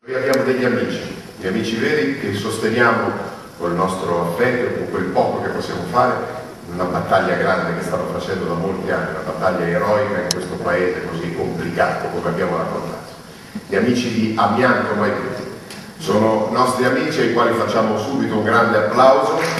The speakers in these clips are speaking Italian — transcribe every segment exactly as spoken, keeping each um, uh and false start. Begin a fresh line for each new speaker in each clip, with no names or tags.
Noi abbiamo degli amici, gli amici veri che sosteniamo col nostro affetto e con quel poco che possiamo fare in una battaglia grande che stanno facendo da molti anni, una battaglia eroica in questo paese così complicato come abbiamo raccontato. Gli amici di Amianto Mai Più sono nostri amici ai quali facciamo subito un grande applauso.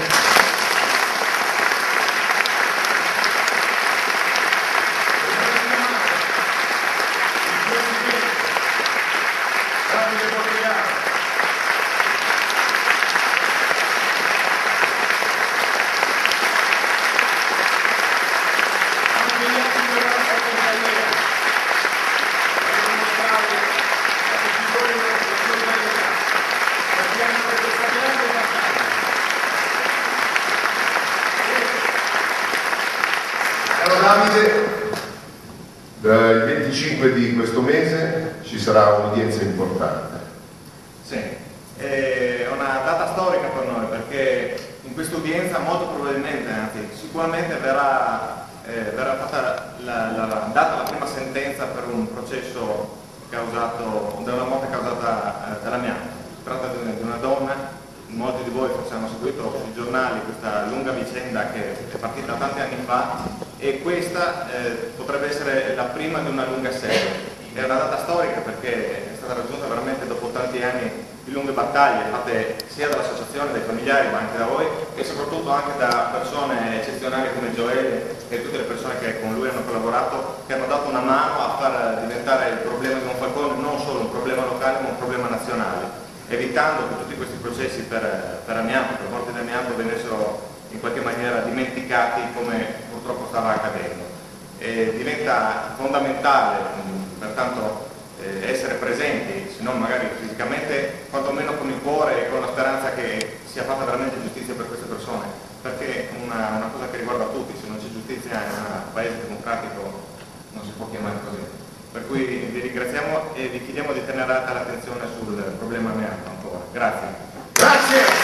Davide, il venticinque di questo mese ci sarà un'udienza importante.
Sì, è una data storica per noi perché in questa udienza molto probabilmente, anzi sicuramente verrà, eh, verrà fatta la, la, la, data la prima sentenza per un processo causato, da una morte causata eh, dall'amianto. Si tratta di una donna. Molti di voi forse hanno seguito sui giornali questa lunga vicenda che è partita tanti anni fa e questa eh, potrebbe essere la prima di una lunga serie. È una data storica perché è stata raggiunta veramente dopo tanti anni di lunghe battaglie fatte sia dall'associazione, dai familiari ma anche da voi e soprattutto anche da persone eccezionali come Gioele e tutte le persone che con lui hanno collaborato, che hanno dato una mano a far diventare il problema di Monfalcone non solo un problema locale ma un problema nazionale, evitando che tutti questi processi per, per amianto, per morte di amianto venissero in qualche maniera dimenticati come purtroppo stava accadendo. E diventa fondamentale pertanto eh, essere presenti, se non magari fisicamente, quantomeno con il cuore e con la speranza che sia fatta veramente giustizia per queste persone, perché è una, una cosa che riguarda tutti, se non c'è giustizia in un paese democratico non si può chiamare così. Per cui vi ringraziamo e vi chiediamo di tenere alta l'attenzione sul problema amianto ancora. Grazie.
Grazie.